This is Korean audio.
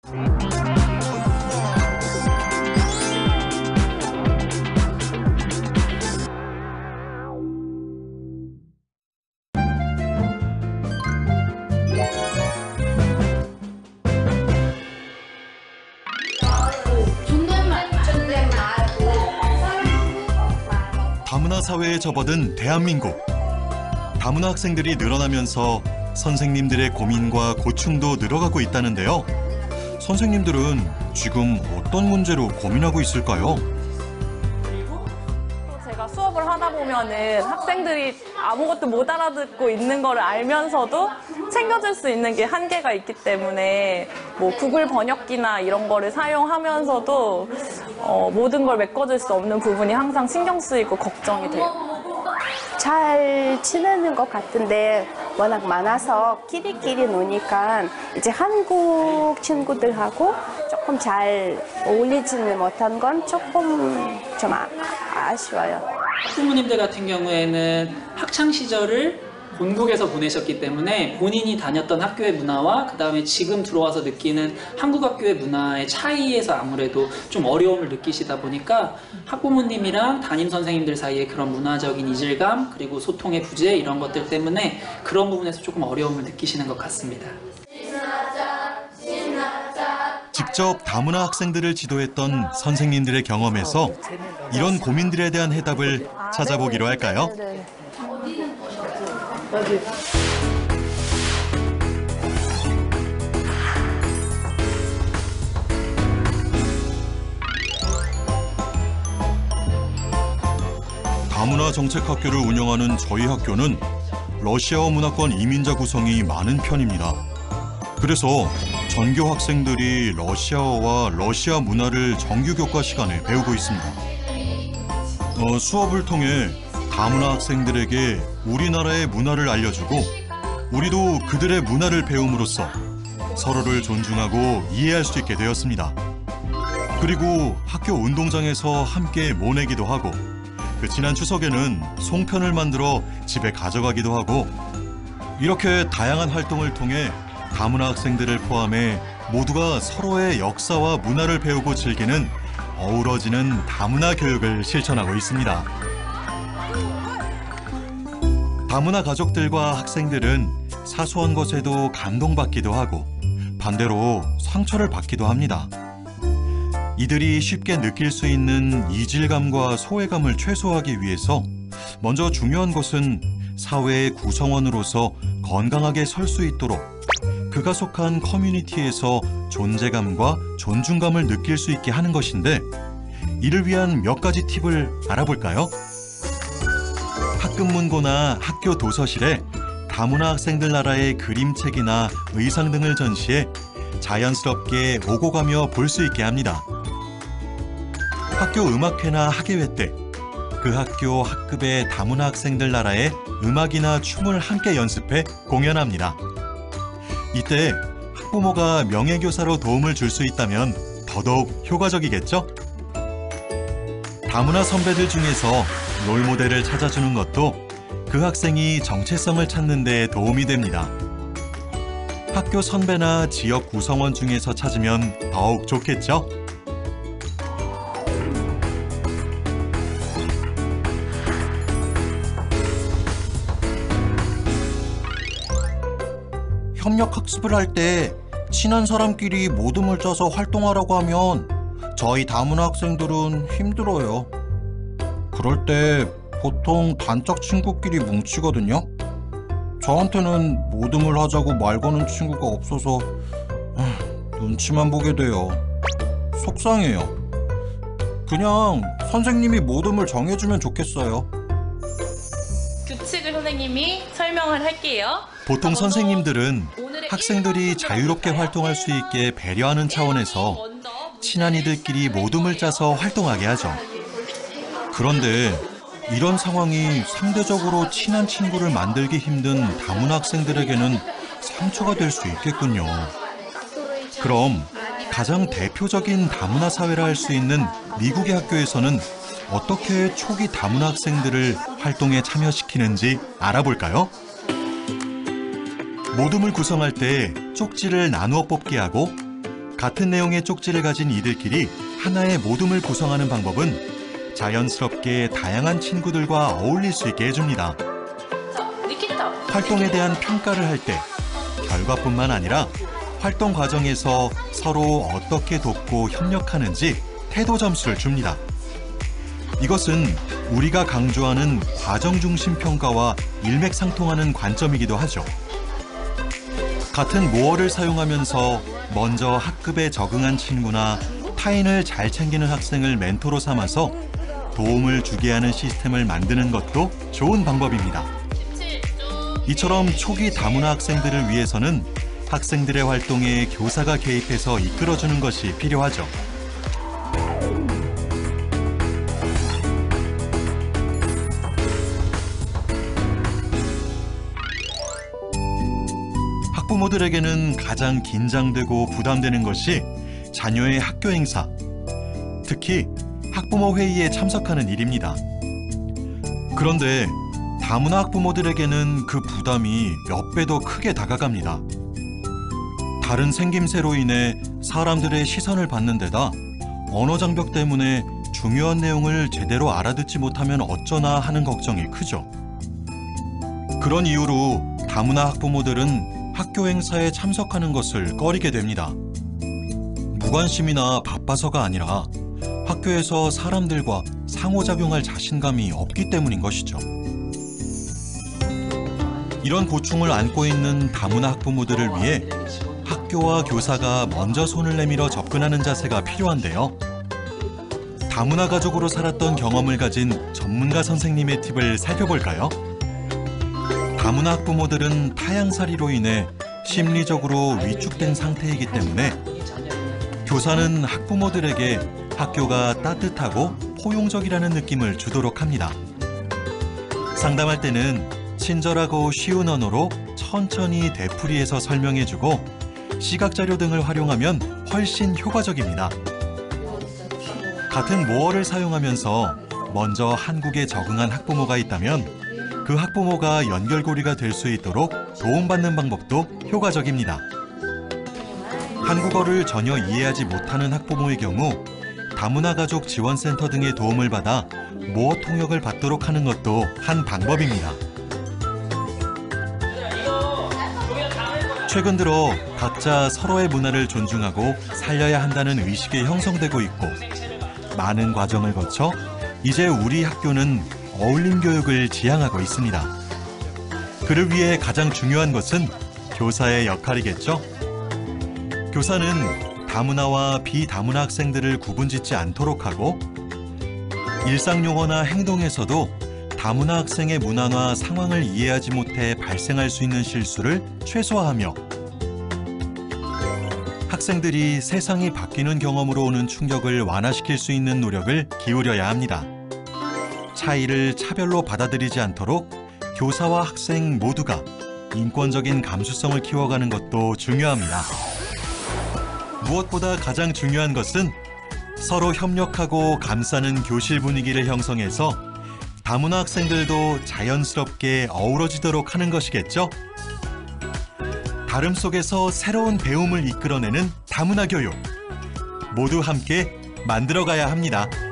다문화 사회에 접어든 대한민국. 다문화 학생들이 늘어나면서 선생님들의 고민과 고충도 늘어가고 있다는데요. 선생님들은 지금 어떤 문제로 고민하고 있을까요? 제가 수업을 하다 보면은 학생들이 아무것도 못 알아듣고 있는 걸 알면서도 챙겨줄 수 있는 게 한계가 있기 때문에 뭐 구글 번역기나 이런 거를 사용하면서도 모든 걸 메꿔줄 수 없는 부분이 항상 신경 쓰이고 걱정이 돼요. 잘 지내는 것 같은데 워낙 많아서 끼리끼리 노니까 이제 한국 친구들하고 조금 잘 어울리지는 못한 건 조금 좀 아쉬워요. 학부모님들 같은 경우에는 학창 시절을 본국에서 보내셨기 때문에 본인이 다녔던 학교의 문화와 그다음에 지금 들어와서 느끼는 한국 학교의 문화의 차이에서 아무래도 좀 어려움을 느끼시다 보니까 학부모님이랑 담임 선생님들 사이에 그런 문화적인 이질감 그리고 소통의 부재 이런 것들 때문에 그런 부분에서 조금 어려움을 느끼시는 것 같습니다. 직접 다문화 학생들을 지도했던 선생님들의 경험에서 이런 고민들에 대한 해답을 찾아보기로 할까요? 다문화 정책학교를 운영하는 저희 학교는 러시아어 문화권 이민자 구성이 많은 편입니다. 그래서 전교 학생들이 러시아어와 러시아 문화를 정규 교과 시간에 배우고 있습니다. 수업을 통해 다문화 학생들에게 우리나라의 문화를 알려주고 우리도 그들의 문화를 배움으로써 서로를 존중하고 이해할 수 있게 되었습니다. 그리고 학교 운동장에서 함께 모내기도 하고 지난 추석에는 송편을 만들어 집에 가져가기도 하고 이렇게 다양한 활동을 통해 다문화 학생들을 포함해 모두가 서로의 역사와 문화를 배우고 즐기는 어우러지는 다문화 교육을 실천하고 있습니다. 다문화 가족들과 학생들은 사소한 것에도 감동받기도 하고 반대로 상처를 받기도 합니다. 이들이 쉽게 느낄 수 있는 이질감과 소외감을 최소화하기 위해서 먼저 중요한 것은 사회의 구성원으로서 건강하게 설 수 있도록 그가 속한 커뮤니티에서 존재감과 존중감을 느낄 수 있게 하는 것인데 이를 위한 몇 가지 팁을 알아볼까요? 학급 문고나 학교 도서실에 다문화 학생들 나라의 그림책이나 의상 등을 전시해 자연스럽게 오고 가며 볼 수 있게 합니다. 학교 음악회나 학예회 때 그 학교 학급의 다문화 학생들 나라의 음악이나 춤을 함께 연습해 공연합니다. 이때 학부모가 명예교사로 도움을 줄 수 있다면 더더욱 효과적이겠죠? 다문화 선배들 중에서 롤모델을 찾아주는 것도 그 학생이 정체성을 찾는 데 도움이 됩니다. 학교 선배나 지역 구성원 중에서 찾으면 더욱 좋겠죠? 협력학습을 할 때 친한 사람끼리 모둠을 짜서 활동하라고 하면 저희 다문화 학생들은 힘들어요. 그럴 때 보통 단짝 친구끼리 뭉치거든요. 저한테는 모둠을 하자고 말 거는 친구가 없어서 눈치만 보게 돼요. 속상해요. 그냥 선생님이 모둠을 정해주면 좋겠어요. 규칙을 선생님이 설명을 할게요. 보통 선생님들은 학생들이 자유롭게 활동할 수 있게 배려하는 차원에서 친한 이들끼리 모둠을 짜서 활동하게 하죠. 그런데 이런 상황이 상대적으로 친한 친구를 만들기 힘든 다문화 학생들에게는 상처가 될 수 있겠군요. 그럼 가장 대표적인 다문화 사회라 할 수 있는 미국의 학교에서는 어떻게 초기 다문화 학생들을 활동에 참여시키는지 알아볼까요? 모둠을 구성할 때 쪽지를 나누어 뽑기 하고 같은 내용의 쪽지를 가진 이들끼리 하나의 모둠을 구성하는 방법은 자연스럽게 다양한 친구들과 어울릴 수 있게 해줍니다. 활동에 대한 평가를 할 때 결과뿐만 아니라 활동 과정에서 서로 어떻게 돕고 협력하는지 태도 점수를 줍니다. 이것은 우리가 강조하는 과정 중심 평가와 일맥상통하는 관점이기도 하죠. 같은 모어를 사용하면서 먼저 학급에 적응한 친구나 타인을 잘 챙기는 학생을 멘토로 삼아서 도움을 주게 하는 시스템을 만드는 것도 좋은 방법입니다. 이처럼 초기 다문화 학생들을 위해서는 학생들의 활동에 교사가 개입해서 이끌어주는 것이 필요하죠. 학부모들에게는 가장 긴장되고 부담되는 것이 자녀의 학교 행사, 특히 학부모 회의에 참석하는 일입니다. 그런데 다문화 학부모들에게는 그 부담이 몇 배 더 크게 다가갑니다. 다른 생김새로 인해 사람들의 시선을 받는 데다 언어 장벽 때문에 중요한 내용을 제대로 알아듣지 못하면 어쩌나 하는 걱정이 크죠. 그런 이유로 다문화 학부모들은 학교 행사에 참석하는 것을 꺼리게 됩니다. 무관심이나 바빠서가 아니라 학교에서 사람들과 상호작용할 자신감이 없기 때문인 것이죠. 이런 고충을 안고 있는 다문화 학부모들을 위해 학교와 교사가 먼저 손을 내밀어 접근하는 자세가 필요한데요. 다문화 가족으로 살았던 경험을 가진 전문가 선생님의 팁을 살펴볼까요? 다문화 학부모들은 타향살이로 인해 심리적으로 위축된 상태이기 때문에 교사는 학부모들에게 학교가 따뜻하고 포용적이라는 느낌을 주도록 합니다. 상담할 때는 친절하고 쉬운 언어로 천천히 되풀이해서 설명해주고 시각자료 등을 활용하면 훨씬 효과적입니다. 같은 모어를 사용하면서 먼저 한국에 적응한 학부모가 있다면 그 학부모가 연결고리가 될 수 있도록 도움받는 방법도 효과적입니다. 한국어를 전혀 이해하지 못하는 학부모의 경우 다문화 가족 지원센터 등의 도움을 받아 모어 통역을 받도록 하는 것도 한 방법입니다. 최근 들어 각자 서로의 문화를 존중하고 살려야 한다는 의식이 형성되고 있고 많은 과정을 거쳐 이제 우리 학교는 어울림 교육을 지향하고 있습니다. 그를 위해 가장 중요한 것은 교사의 역할이겠죠? 교사는 다문화와 비다문화 학생들을 구분짓지 않도록 하고 일상 용어나 행동에서도 다문화 학생의 문화나 상황을 이해하지 못해 발생할 수 있는 실수를 최소화하며 학생들이 세상이 바뀌는 경험으로 오는 충격을 완화시킬 수 있는 노력을 기울여야 합니다. 차이를 차별로 받아들이지 않도록 교사와 학생 모두가 인권적인 감수성을 키워가는 것도 중요합니다. 무엇보다 가장 중요한 것은 서로 협력하고 감싸는 교실 분위기를 형성해서 다문화 학생들도 자연스럽게 어우러지도록 하는 것이겠죠? 다름 속에서 새로운 배움을 이끌어내는 다문화 교육. 모두 함께 만들어가야 합니다.